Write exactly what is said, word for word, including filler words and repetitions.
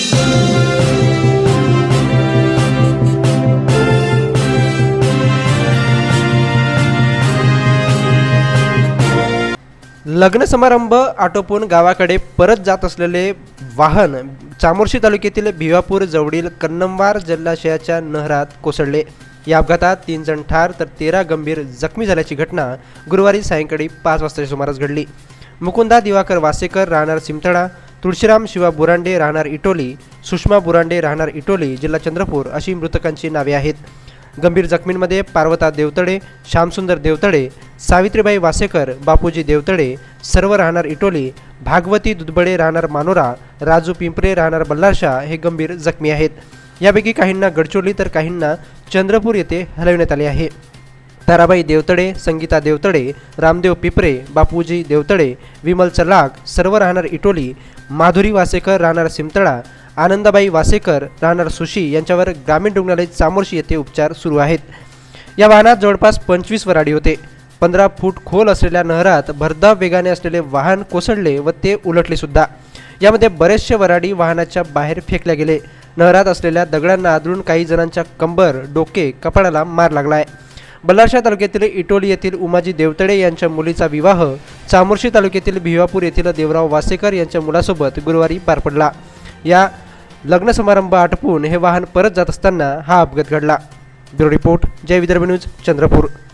लग्न समारंभ आटोपून गावाकडे परत जात असलेले वाहन चामोर्शी तालुक्यातील भिवापूर जवळील कन्नमवार जलाशयाच्या नहरात कोसळले। या अपघातात तीन जण ठार तर तेरा गंभीर जखमी झाल्याची घटना गुरुवारी सायंकाळी पाच वाजताच्या सुमारास घडली। मुकुंदा दिवाकर वासेकर राहणार सिमतळा, तुळशीराम शिवा बुरांडे राहणार इटोली, सुषमा बुरांडे राहणार इटोली जिल्हा चंद्रपूर अशी मृतकांची नावे आहेत। गंभीर जखमींमध्ये पार्वता देवतळे, श्यामसुंदर देवतळे, सावित्रीबाई वासेकर, बापूजी देवतळे सर्व राहणार इटोली, भागवती दुधबळे राहणार मानोरा, राजू पिंपरे राहणार बल्लारशा हे गंभीर जखमी आहेत। यापैकी काहींना गडचिरोली तर काहींना चंद्रपूर येथे हलविण्यात आले आहे। ताराबाई देवतळे, संगीता देवतळे, रामदेव पिपरे, बापूजी देवतळे, विमल चलाक सर्व राहणार इटोली, माधुरी वासेकर राहणार सिमतळा, आनंदाबाई वासेकर राहणार सुशी यांच्यावर ग्रामीण रुग्णालय चामोर्शी येथे उपचार सुरू आहेत। या वाहनात जवळपास पंचवीस वराडी होते। पंधरा फूट खोल असलेल्या नहरात भरधाव वेगाने असलेले वाहन कोसळले व ते उलटले सुद्धा। यामध्ये बरेचसे वराडी वाहनाच्या बाहेर फेकले गेले। नहरात असलेल्या दगडांना आदळून काही जणांच्या कंबर, डोके, कपाळाला मार लागलाय। बल्लारशा तालुक्यातील इटोली येथील उमाजी देवतळे यांच्या मुलीचा विवाह चामोर्शी तालुक्यातील भिवापूर येथील देवराव वासेकर यांच्या मुलासोबत गुरुवारी पार पडला। या लग्न समारंभ आटपून हे वाहन परत जात असताना हा अपघात घडला। Bureau report, Jai Vidarbha news, Chandrapur.